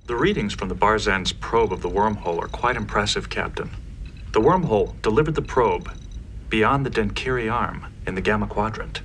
The readings from the Barzan's probe of the wormhole are quite impressive, Captain. The wormhole delivered the probe beyond the Denkiri arm in the Gamma Quadrant.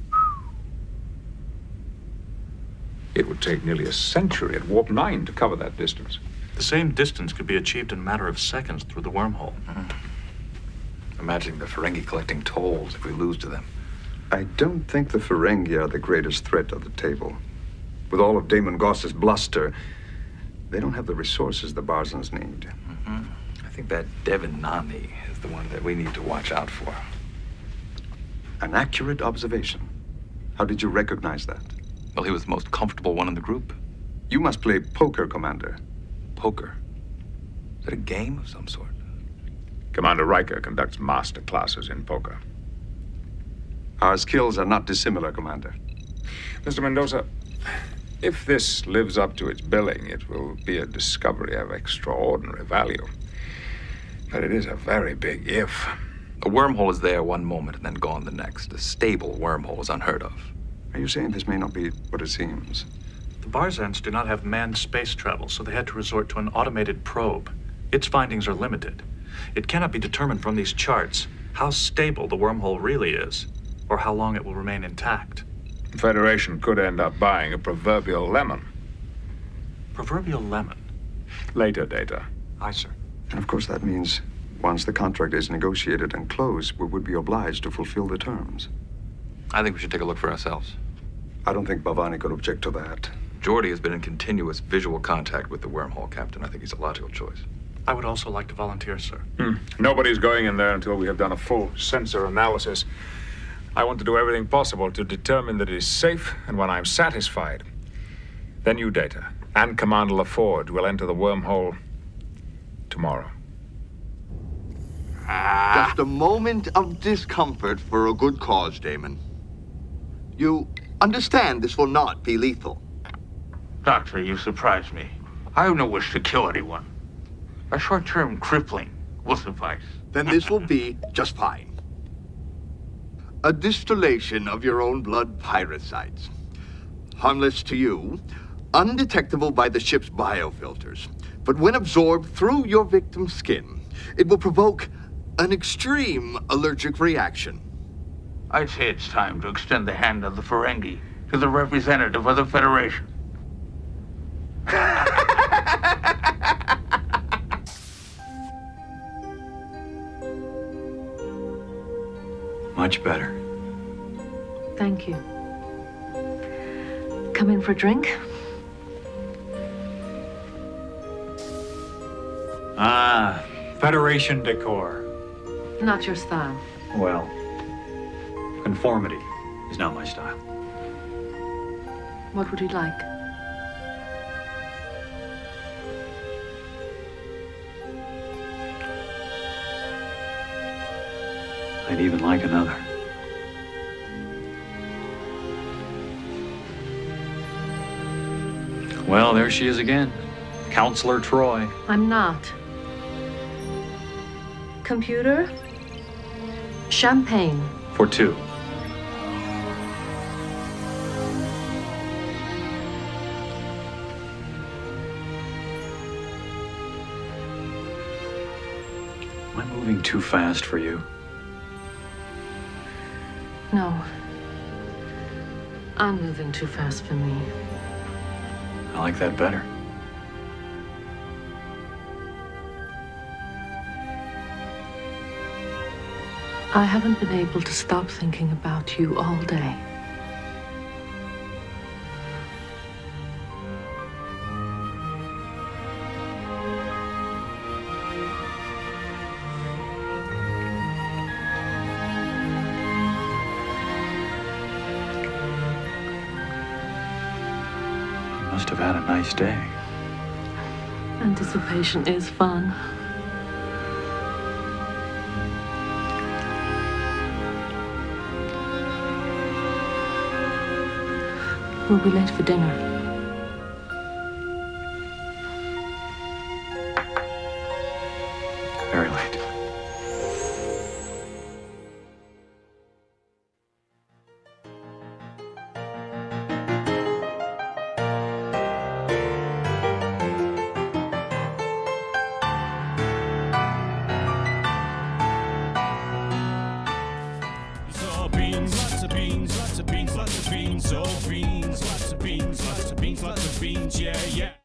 It would take nearly a century at warp 9 to cover that distance. The same distance could be achieved in a matter of seconds through the wormhole. Imagining the Ferengi collecting tolls if we lose to them. I don't think the Ferengi are the greatest threat at the table. With all of Damon Goss's bluster, they don't have the resources the Barzans need. I think that Devin Nani is the one that we need to watch out for. An accurate observation. How did you recognize that? Well, he was the most comfortable one in the group. You must play poker, Commander. Poker? Is that a game of some sort? Commander Riker conducts master classes in poker. Our skills are not dissimilar, Commander. Mr. Mendoza, if this lives up to its billing, it will be a discovery of extraordinary value. But it is a very big if. A wormhole is there one moment and then gone the next. A stable wormhole is unheard of. Are you saying this may not be what it seems? The Barzans do not have manned space travel, so they had to resort to an automated probe. Its findings are limited. It cannot be determined from these charts how stable the wormhole really is, or how long it will remain intact. The Federation could end up buying a proverbial lemon. Proverbial lemon? Later, Data. Aye, sir. And of course that means once the contract is negotiated and closed, we would be obliged to fulfill the terms. I think we should take a look for ourselves. I don't think Bhavani could object to that. Geordi has been in continuous visual contact with the wormhole, Captain. I think he's a logical choice. I would also like to volunteer, sir. Nobody's going in there until we have done a full sensor analysis. I want to do everything possible to determine that it is safe, and when I'm satisfied, then you, Data, and Commander LaForge will enter the wormhole tomorrow. Just a moment of discomfort for a good cause, Damon. You understand this will not be lethal. Doctor, you surprise me. I have no wish to kill anyone. A short-term crippling will suffice. Then this will be just fine. A distillation of your own blood pyrocytes. Harmless to you, undetectable by the ship's biofilters. But when absorbed through your victim's skin, it will provoke an extreme allergic reaction. I'd say it's time to extend the hand of the Ferengi to the representative of the Federation. Much better. Thank you. Come in for a drink? Ah, Federation decor. Not your style. Well, conformity is not my style. What would you like? I'd even like another. Well, there she is again. Counselor Troy. I'm not. Computer? Champagne. For two. Am I moving too fast for you? No. I'm moving too fast for me. I like that better. I haven't been able to stop thinking about you all day. You must have had a nice day. Anticipation is fun. We'll be late for dinner. Very late. beans, oh beans, lots of beans, lots of beans, lots of beans, yeah, yeah.